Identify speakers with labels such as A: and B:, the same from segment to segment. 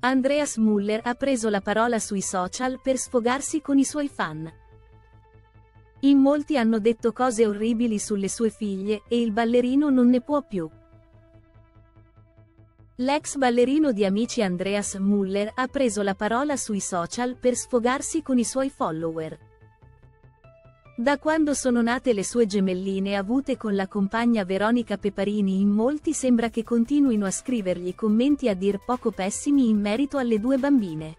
A: Andreas Müller ha preso la parola sui social per sfogarsi con i suoi fan. In molti hanno detto cose orribili sulle sue figlie e il ballerino non ne può più. L'ex ballerino di Amici Andreas Müller ha preso la parola sui social per sfogarsi con i suoi follower. Da quando sono nate le sue gemelline avute con la compagna Veronica Peparini, in molti sembra che continuino a scrivergli commenti a dir poco pessimi in merito alle due bambine.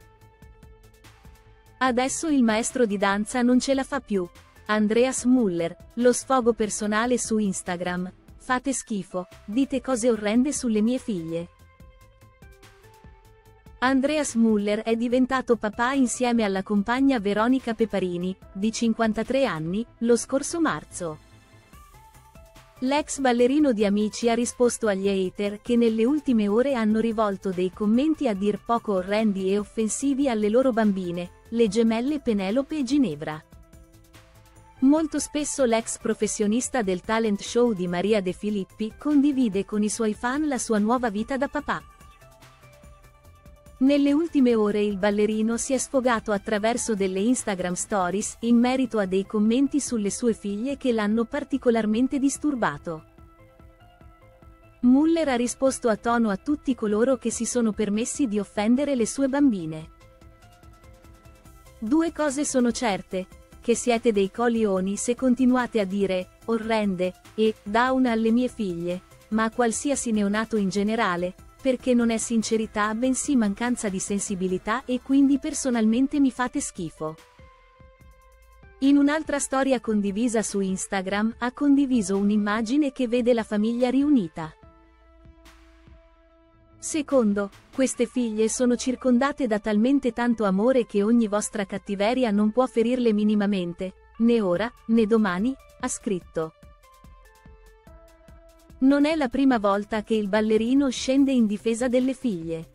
A: Adesso il maestro di danza non ce la fa più. Andreas Müller, lo sfogo personale su Instagram. Fate schifo, dite cose orrende sulle mie figlie. Andreas Müller è diventato papà insieme alla compagna Veronica Peparini, di 53 anni, lo scorso marzo. L'ex ballerino di Amici ha risposto agli hater che nelle ultime ore hanno rivolto dei commenti a dir poco orrendi e offensivi alle loro bambine, le gemelle Penelope e Ginevra. Molto spesso l'ex professionista del talent show di Maria De Filippi condivide con i suoi fan la sua nuova vita da papà. Nelle ultime ore il ballerino si è sfogato attraverso delle Instagram stories in merito a dei commenti sulle sue figlie che l'hanno particolarmente disturbato. Müller ha risposto a tono a tutti coloro che si sono permessi di offendere le sue bambine. Due cose sono certe, che siete dei coglioni se continuate a dire orrende e down alle mie figlie, ma a qualsiasi neonato in generale, perché non è sincerità bensì mancanza di sensibilità e quindi personalmente mi fate schifo. In un'altra storia condivisa su Instagram ha condiviso un'immagine che vede la famiglia riunita. Secondo, queste figlie sono circondate da talmente tanto amore che ogni vostra cattiveria non può ferirle minimamente, né ora, né domani, ha scritto. Non è la prima volta che il ballerino scende in difesa delle figlie.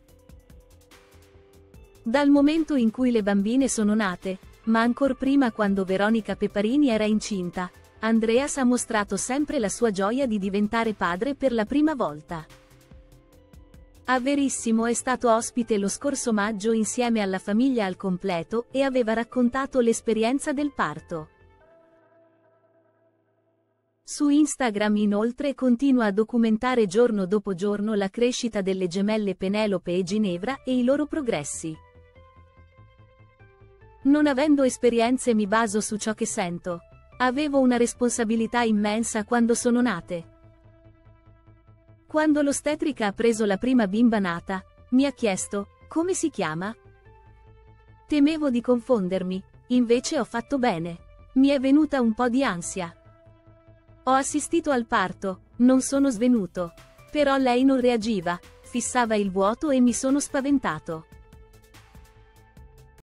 A: Dal momento in cui le bambine sono nate, ma ancor prima quando Veronica Peparini era incinta, Andreas ha mostrato sempre la sua gioia di diventare padre per la prima volta. A Verissimo è stato ospite lo scorso maggio insieme alla famiglia al completo e aveva raccontato l'esperienza del parto. Su Instagram inoltre continua a documentare giorno dopo giorno la crescita delle gemelle Penelope e Ginevra e i loro progressi. Non avendo esperienze mi baso su ciò che sento. Avevo una responsabilità immensa quando sono nate. Quando l'ostetrica ha preso la prima bimba nata, mi ha chiesto, come si chiama? Temevo di confondermi, invece ho fatto bene. Mi è venuta un po' di ansia. Ho assistito al parto, non sono svenuto. Però lei non reagiva, fissava il vuoto e mi sono spaventato.